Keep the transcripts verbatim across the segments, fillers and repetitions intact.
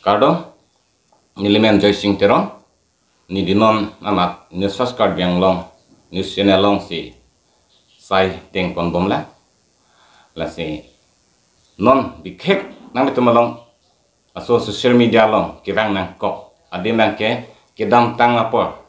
Kardo nilimen Joysing Teron ni dinon amat ni subscribe yang long ni channel long si sai teng pon bom la la si non bikhek nang betul malong aso social media long kirang nang kok adim nang ke kedam tang apa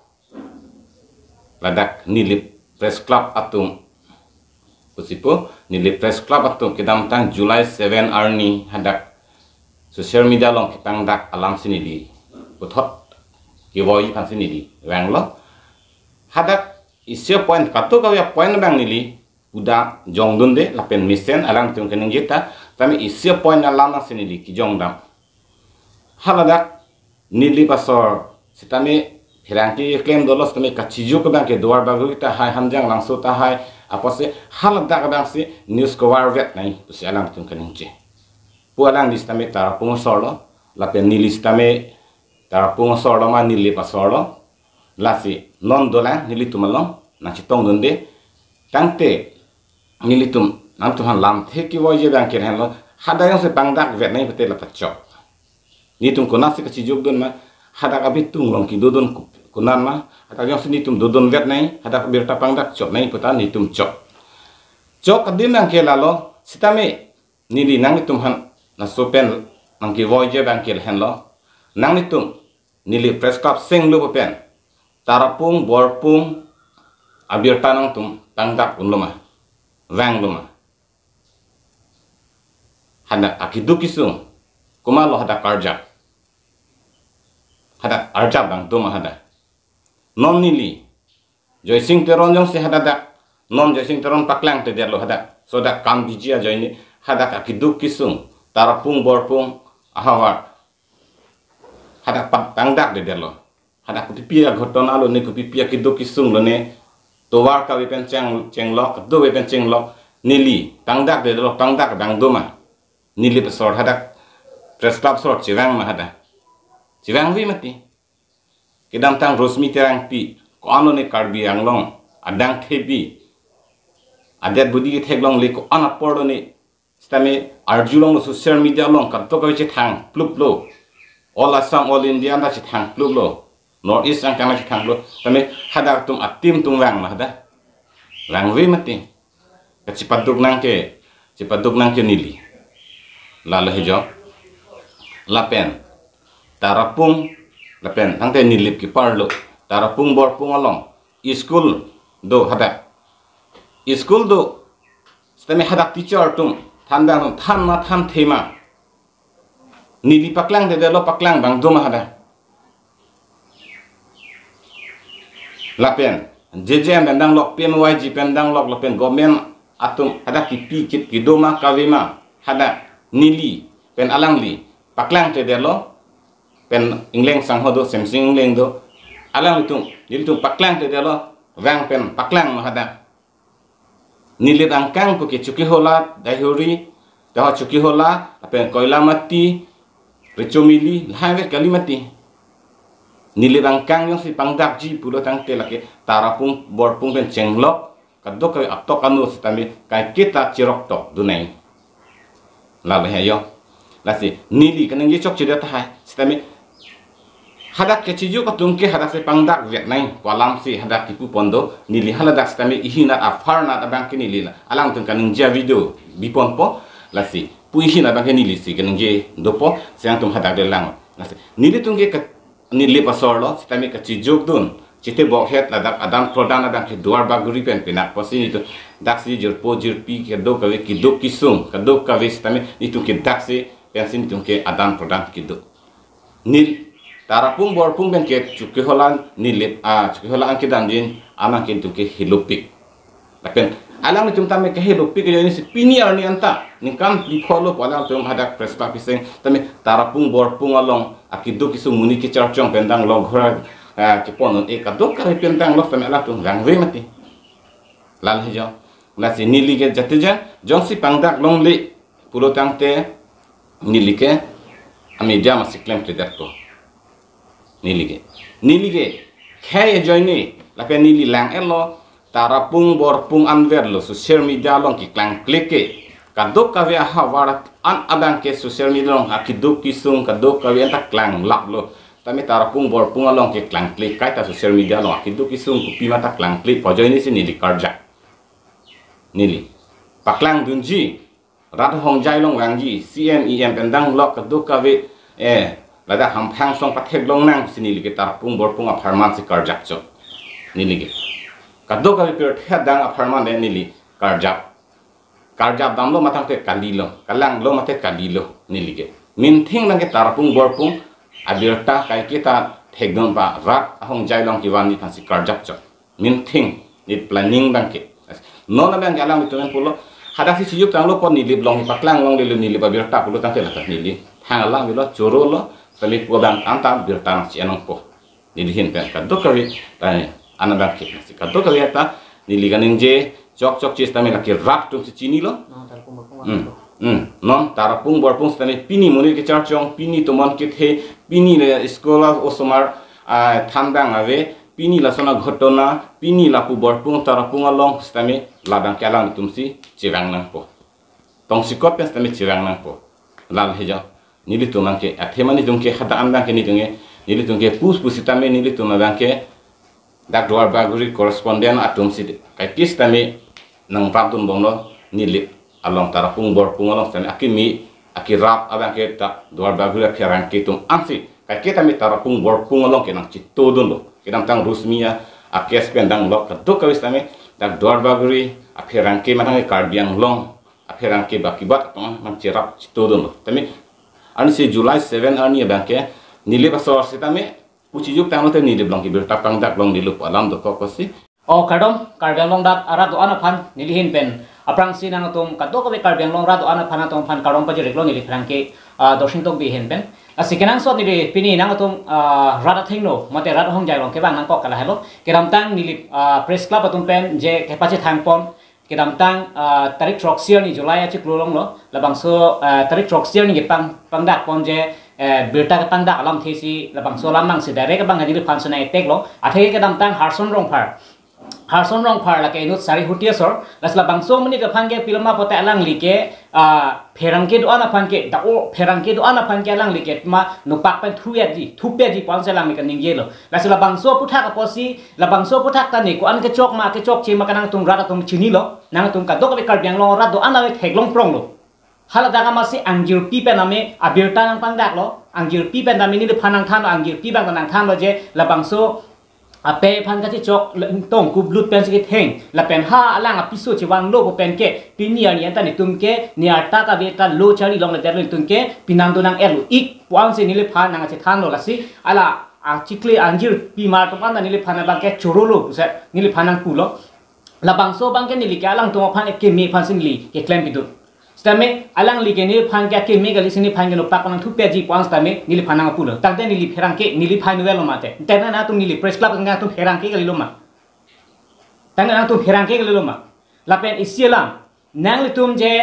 ladak nilip press club Atum pusipo nilip press club Atum kedam tang July seven arni hadak social media long kitang dak alam sini di uthot kiwoi pan sini di wang lo hadak isya point kato kawya point bang nili uda jong dunde lapen misen alam tung kening kita tami isya point alam sini di ki jong dam haladak nili pasor sitami Pherangke claim dolos tami kachijo ko bang ke duar bagu kita hai hamjang langsung ta hai apa se haladak bang si news cover vet nai pusi alam tung kening je pualang listame tara pungosolo lapen nilistame tara pungosolo ma nili pasolo lasi non dola nilitumalo na chitong donde tangte nilitum nam tuhan lam theki woje bang ken helo hadayong se pangdak vet nai pete la tachok nitum konasi ka chijuk don ma hadak abitung long ki dodon kunan ma hadayong se nitum dodon vet nai hadak birta pangdak chok nai peta nitum chok chok adim bang ke lalo sitame nili nang nitum han na sopen nang ki voje bang kel henlo nang nitum nili press club sing lu pen tarapung borpung abir tanang tum tangdak unluma wang luma hada akidu kisung kuma lo hada karja hada arja bang tum hada non nili Joysing Teron jong se hada dak non Joysing Teron paklang te der lo hada so dak kam bijia joini hada akidu kisung tarapung borpung ahawar hadak pat tangdak de delo hadak kupipia ghotona lo ne kupipia kido kisung lo ne towar ka wepen cheng cheng lok do wepen cheng lok nili tangdak de delo tangdak dang doma nili pesor hadak press club sort chiwang ma hada chiwang wi mati kedam tang rosmi terang pi ko ano ne karbi anglong adang thebi adet budi theglong le ko ana pordo ne stame arjulong social media long kato ka che thang plup lo all Assam all India da che thang plup lo north east ang kana che thang lo stame hada tum atim tung wang ma hada wang we mati ka chipaduk nang ke chipaduk nang ke nili la la hejo lapen tarapung lapen ang te nilip ki parlo tarapung borpung along school do hada school do stame hada teacher tum tandang tan ma tan thema nili paklang de lo paklang bang doma hada lapen jeje mendang lok pem yg pendang lok lapen government atum hada kipi kit kidoma kawema hada nili pen alangli paklang de lo pen ingleng sanghodo semsing ingleng do alang litung litung paklang de lo wang pen paklang hada nili angkang ko ke chuki hola dahuri dah chuki hola apa koila mati recomili lawe kali mati nili angkang yang si pangdak ji pulo tang te lake tarapung borpung ben cenglok kadok ka atok anu sitami kai kita cirok tok dunai lawe hayo lasi nili kanang ye chok chida ta sitami hadak ke chiju ka tungke hadak se pangdak vet nai kolam si hadak kipu pondo nili haladak sitami ihina afarna tabang kini lila alang tung kanang ja video bipon po lasi puihin abang ke nili si kenang je dopo siang tum hadak de lang lasi nili tungke ka nili pasorlo sitami ka chijok dun chite bok het ladak adam prodan adang ke duar baguri pen penak posin itu daksi jur po jur pi ke do ka we ki do kisung ka do ka we sitami itu ke daksi pensin tungke adam prodan ki do nil tarapung borpung ben ke chuki holan nilip a chuki holan ke danjin ama ke tungke hilopik lapen alang ni tumta me ke hilopik je ni si piniar ni anta ni kam di follow pala tum hadak press pa piseng tame tarapung borpung along akido kisu muni ke charchong pendang log hora ke ponon e kadok kare pendang lo tame ala tum gang we mati lal hejo la si nili ke jateja jong si pangdak long le pulo tangte nili ke ami jama si claim te dakko nili ke nili ke khay joini la pe nili lang elo tarapung borpung anver lo social media long ki klang klike kadok kawe hawarat an abang ke social media long akiduk kisung kadok kawe anta klang lap lo tami tarapung bor pung along ke klang klik kai ta social media long akiduk kisung kupi mata klang klik pojo ini sini di karja nili paklang dunji rat hong jai long wangji cmem pendang lok kadok kawe eh lada hampang song pathek long nang sini li ke tarapung bor pung aparman si karja cho nili ke kadok kawe per thedang aparman de nili karja karjab dam lo matang te kalilo kalang lo mate kalilo nilige minthing nang ke tarapung borpung abirta kai kita thegdon pa rat ahong jailong kiwani phansi karjab cho minthing ni planning bang ke no na bang galang itu pulo hada si siyuk tang lo pon nilib long paklang long lilo nilib abirta pulo tang te lata nili hangalang bilo choro lo sali po bang anta birta si anong po nilihin pe kadokari tani anabang ke si kadokari ta niliganing je chok chok chis tami laki rap tum si chini lo hmm non tarapung borpung tami pini muni ke charchong pini to mon ke the pini le skola osomar thandang ave pini la sona ghotona pini la pu borpung tarapung along tami ladang kalang tum si chirang nang po tong sikop pes tami chirang nang po lal heja nili tumang ke athemani tum ke khata andang ke ni tunge nili tum ke pus pusitame nili tum bang ke dak dwar baguri correspondent atum si kai kis tami nang pantun bonglo nilip along tarapung borpung along tami akimi akirap abang ke ta dwar baguri Pherangke tum ansi kai kita mi tarapung borpung along ke nang citto don lo kedang tang rusmia akes pendang lo kadok kawis tami dak dwar baguri Pherangke matang karbiang long Pherangke bakibat tong mang cirap citto don lo tami ani si July seven ani abang ke nilip asor sitami ucijuk tang lo te nilip long ki Birta pangdak long nilup alam do kokosi o kardom karbiang long dat ara do ana phan nilihin pen aprang si nang tum kadok be karbiang long ra do ana phan atom phan karom pa jirek long nili Pherangke doshing tok bi hen pen asikenang sot nili pini nang atum ra thingno mate ra hong jai long ke bang nang kok kala helo keram tang nili press club atum pen je ke pache thang pon keram tang tarik troxier ni July achi klolong lo labang so tarik troxier ni pang pangdak pon je Birta ka pangdak alam thesi labang so lam nang si direct bang nili phan sona tek lo athe ke dam tang harson rong phar harson rong phar la ke nut sari hutia sor lasla bangso mani ka phange pilma pote alang like Pherangke do ana phanke da o Pherangke do ana phanke alang like ma nupak pen thuya ji thupe ji pon se lang ni ka ningye lo lasla bangso putha ka posi la bangso putha ta ni ko an ke chok ma ke chok chi ma kanang tum ra tum chini lo nang tum ka do ka be karbiang lo ra do ana we theglong prong lo hala daga ma si angjir pi pen ame abirta nang pangdak lo angjir pi pen da mini de phanang than angjir pi bang nang than lo je la bangso ape phan ka chi chok tong ku blut pen se theng la pen ha alang a pisu chi wang lo ko pen ke pinia ni anta ni tum ke ni arta ka be ta lo chari long la der tum ke pinang do nang elu ik wang se ni le phan nang che than lo la si ala a chikle anjir pi ma to pan ni le phan bang ke choro lo se ni le phan nang ku lo la bang so bang ke ni li ka alang to phan ke me phan sin li ke klem bidu stame alang li ke ni phan ka ke me ga li sin ni phan ke no pa pan thu pe ji pon stame ni le phan nang pu lo tang te ni li Pherangke ni li phan no lo ma te te na na tum ni li press club nga tum Pherangke ga li lo ma tang na tum Pherangke ga li lo ma la pen isielam nang li tum je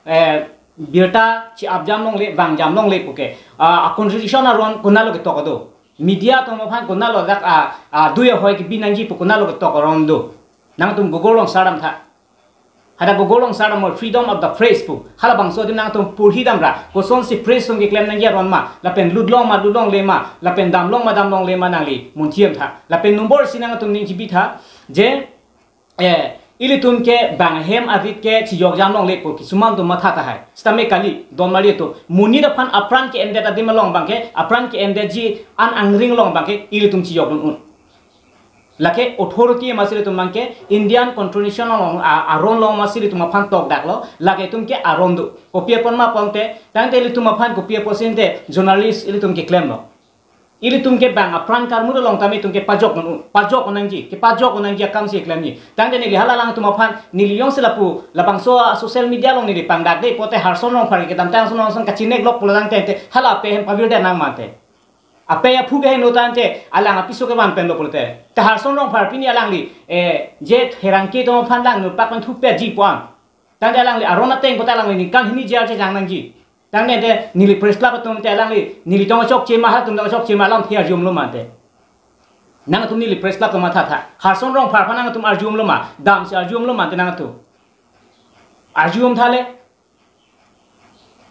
Birta chi abjam long le bang jam long le ko ke a constitution aron kunalo ke to ko do media to ma phan kunalo dak a duya hoi ki binangi pu kunalo ke to ko ron do nang tum gogolong saram tha hada gogolong saram mo freedom of the press pu hala bang so din nang tum purhi dam ra ko son si press song ke claim nang ya ron ma la pen ludlong ma ludlong le ma la pen dam long ma dam long le ma nang li mun thiam tha la pen number sinang tum ning chi bi tha je eh ili tum ke bang hem avit ke chi yok jam long le pu ki sumam tum ma tha ta hai stame kali don mali to muni da phan apran ke ende da dim long bang ke apran ke ende ji an angring long bang ke ili tum chi yok un lake authority masile tum bang ke Indian constitution long aron long masile tum phan tok dak lo lake tum ke aron do kopia pon ma ponte tang te ili tum phan kopia posinte journalist ili tum ke claim lo ili tum ke bang apran kar mu long tami tum ke pajok nu pajok onang ji ke pajok onang ji kam si claim ni tang te ni li halalang tum phan ni li yong se lapu labang so social media long ni li pang dak de pote harson long phar ke tam tang son son ka chinek lok pulang te te hala pe hem pavir de nang mate ape ya phu ge no tan te alang apiso ke ban pen lo pulte ta harson long phar pini alang li e je Pherangke to phan lang nu pak pan thu pe ji pon tang de alang li arona teng pota alang ni kan hini jer je jang nang ji tang ne de ni li press club tum te alang li ni li tong chok che ma ha tum tong chok che ma lam thia jum lo ma te nang tum ni li press club to ma tha tha harson long phar phan nang tum arjum lo ma dam se arjum lo ma te nang tu arjum thale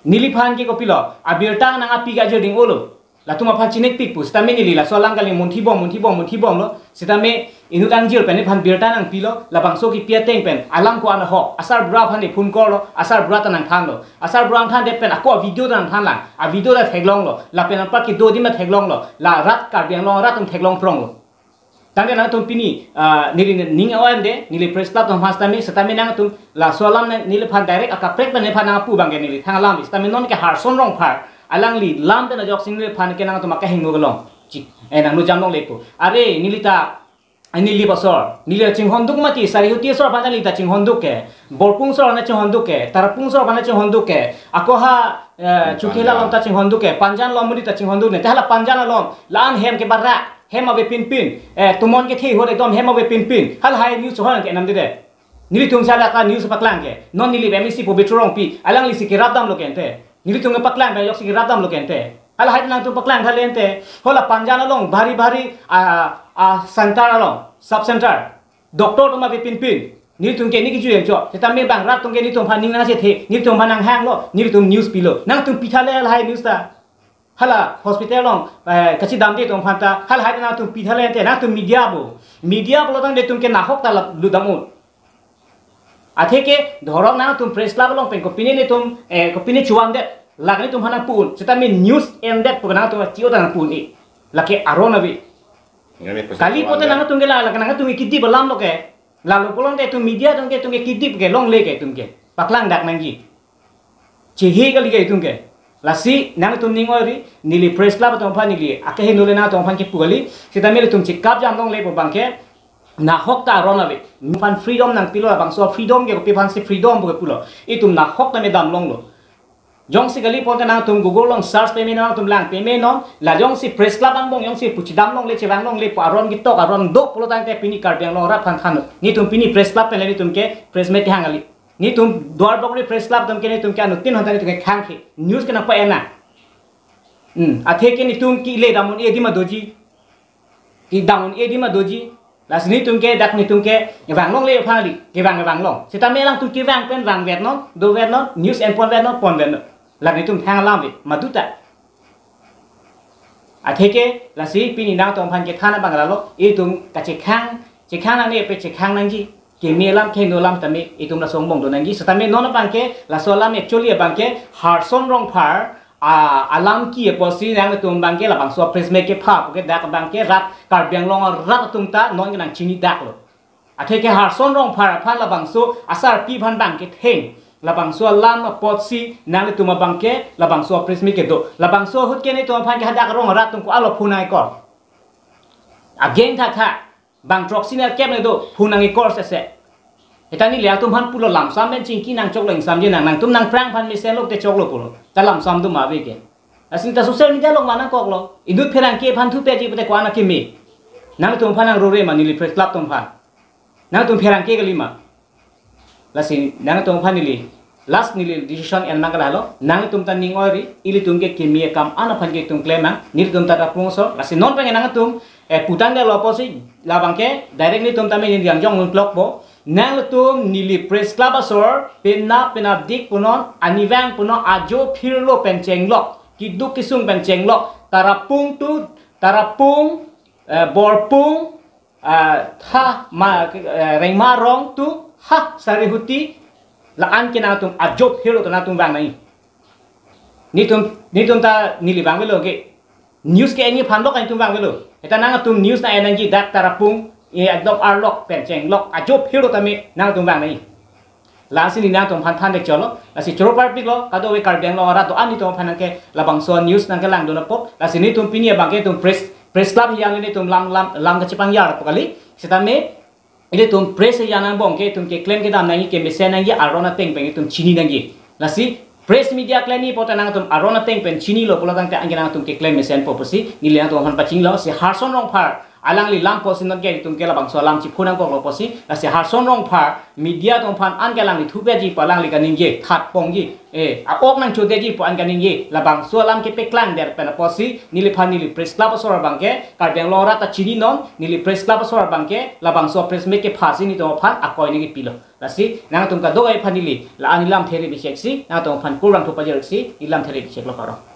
nilipan ke kopilo abirta nang api ga jerding olo la tuma pan chinek pik pus tame nili la solang kali munti bom munti bom munti bom lo sitame inu tang jir pen pan birta nang pilo la bangso ki pia teng pen alam ko ana ho asar bra pan ni phun ko lo asar bra tanang than lo asar bra than de pen ako video tanang than lang a video da theglong lo la pen pa ki do di ma theglong lo la rat kar biang lo rat tum theglong prong lo tangke nang tum pini nili ning awam de nili press club tum has tame sitame nang tum la solam nili pan direct aka prek pen pan nang pu bangke nili thang lam sitame non ke har son rong phar alang li lam te na jok sing le phan ke nang to maka hingo galong chi e nang nu jam long lepo are nilita nili basor nili ching honduk mati sari huti sor bana li ta ching honduk ke borpung sor na ching honduk ke tarapung sor bana ching honduk ke ako ha chukhela long ta ching honduk ke panjan lom mudi ta ching honduk ne ta hala panjan lom lan hem ke barra hem ave pin pin e tumon ke thi ho ekdom hem ave pin pin hal hai news ho ke nam de de nili tung sala ka news paklang ke non nili bemisi po betrong pi alang li sikirap dam lo kente nili tung paklang ba yok sikirap dam lo kente hal hai nang tung paklang thalente hola panjan long bhari bhari a a center long sub center doctor tuma be pin pin nili tung ke ni ki ju em cho ta me bang rat tung ke ni tung phan ning na se the nili tung phanang hang lo nili tung news pilo nang tung pithale hal hai news ta hala hospital long kachi dam de tung phan ta hal hai na tung pithale te na tung media bo media bo tang de tung ke na hok ta lu damun athe ke dhorok na tum press club long pen ko pini ne tum ko pini chuam de lagni tum hana pun seta me news ended pugana tum chio ta pun ni lake arona bi kali pote na tum ke la lagna tum kiddi balam lo ke la lo polong de tum media tum ke tum ke kiddi ke long le ke tum ke paklang dak nangi che he gali ke tum ke lasi nang tum ning ori nili press club tum phan nili ake he nole na tum phan ke pugali seta me tum chikap jam long le po bangke na hok ta rona be pan freedom nang pilo bang so freedom ke ko pan si freedom bo pulo itum na hok ta me dam long lo jong si gali ponte na tum google long search pe me na tum lang pe me non la jong si press club ang bong jong si puchidam long le chewang long le aron gi tok aron dok pulo tang te pini kar biang long ra phan than ni tum pini press club pe le tum ke press me hang ali ni tum dwar bokri press club tum ke ni tum ke anu tin hon ta ni tum ke khang ke news ke na pa ena hm athe ke ni tum ki le damun e di ma doji ki damun e di ma doji las ni tum ke dak ni tum ke vang long le pha li ke vang vang long sita me lang tum ke vang pen vang vet non do vet non news and pon vet non pon vet la ni tum hang lam vi maduta a theke la si pini nang tong phan ke thana bang la lo e tum ka che khang che khang na ne pe che khang nang ji ke me lam ke no lam tame e tum la song bong do nang ji sita me non bang ke la so lam actually bang ke har son rong phar a alam ki e posi nang tum bang ke la bang so pres me ke pha ke dak bang ke rat kar biang long rat tum ta non ke nang chini dak lo a theke har son rong phar phan la bang so asar pi phan bang ke theng la bang so lam potsi nang tum bang ke la bang so pres me ke do la bang so hut ke ni tum phan ke dak rong rat tum ko alo phunai ko a geng tha tha bang troxinal kep ne do phunang e course se etani le tum han pulo lam sam ben chingki nang chok leng sam je nang nang tum nang prang phan mi sen lok te chok lo pulo ta lam sam du ma be ke asin ta social media lok mana kok lo idut Pherangke phan thu pe ji pate kwa na ke me nang tum phan nang ro re ma ni li press club tum phan nang tum Pherangke gali ma lasin nang tum phan ni li last ni li decision en mangala lo nang tum ta ning ori ili tum ke ke me kam ana phan ke tum Klembang ni tum ta ta pung so lasin non pengen nang tum e putang de lo posi la bangke direct ni tum ta me ni yang jong clock bo nang tum nili press club asor penna pena dik punon anivang punon ajo phirlo pencheng lok kiduk kisung pencheng lok tarapung tu tarapung borpung tha ma rengma rong tu ha sarihuti la an ke na tum ajo phirlo to na tum bang nai ni tum ni tum ta nili bang velo ke news ke ni phan lok an tum bang velo eta nang tum news na energy dak tarapung e adop arlok pencheng lok ajo phiro tame nang tum bang nai la sini nang tum phan than de cholo la si choro par pik lo ka do we kar beng lo ra to ani tum phan ke la bang so news nang ke lang do na pok la sini tum pini bang ke tum press press club yang ni tum lam lam lam ke chipang yar pokali sita me ile tum press ya nang bong ke tum ke claim ke dam nang ke mesen nang ye arona teng peng tum chini nang ye la si press media claim ni pota nang tum arona teng pen chini lo pola tang te ang nang tum ke claim mesen poposi ni le tum phan paching lo si harson rong phar alang li lam posin non ke tung ke labang so lam chi phunang ko lo posi la se har son rong pha media tong phan an ke lang li thu pe ji pa lang li ka ning ye khat pong ji e a ok nang chu te ji po an ka ning ye labang so lam ke pe klang der pe na posi ni li phan ni li press club so bang ke Karbeng long ra ta chini non ni li press club so bang ke labang so press me ke phasi ni to phan a koi ni ki pilo la si nang tung ka do ai phan ni li la an lam theri bi shek si na tong phan kurang thu pa jer si ilam theri bi shek lo karo